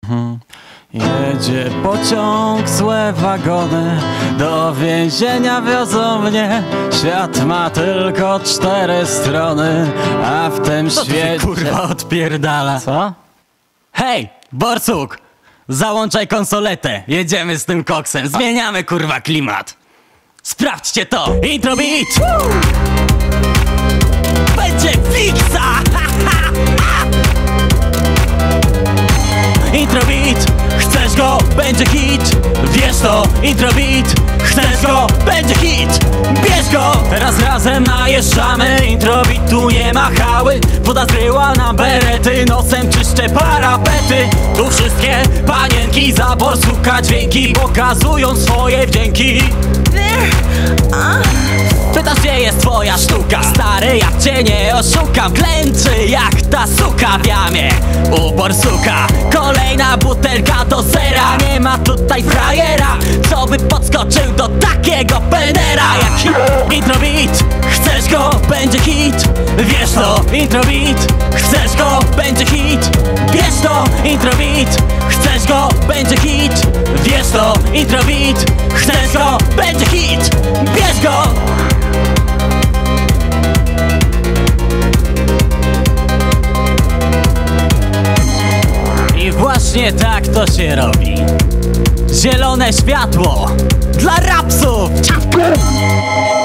Jedzie pociąg, złe wagony, do więzienia wiozą mnie. Świat ma tylko 4 strony, a w tym świecie... kurwa odpierdala. Co? Hej, Borsuk! Załączaj konsoletę, jedziemy z tym koksem, zmieniamy kurwa klimat. Sprawdźcie to! Intro beat! Będzie fiksa! Intro beat! Chcesz go? Będzie hit! Wiesz to! Intro beat! Chcesz go? Będzie hit! Bierz go! Teraz razem najeżdżamy, intro beatu nie ma hały. Woda zryła nam berety, nosem czyszczę parapety. Tu wszystkie panienki za Borsuka dźwięki pokazują swoje wdzięki. Pytasz, gdzie jest twoja sztuka? Stary, ja cię nie oszukam. Klęczy jak ta suka w jamie u Borsuka. Kolejna butelka do zera. Nie ma tutaj frajera, co by podskoczył do takiego penera jak intro beat. Chcesz go? Będzie hit. Wiesz to? Intro beat. Chcesz go? Będzie hit. Bierz to? Intro beat. Chcesz go? Będzie hit. Wiesz to? Intro beat. Chcesz go? Będzie hit. Bierz go! I właśnie tak to się robi. Zielone światło dla rapsów!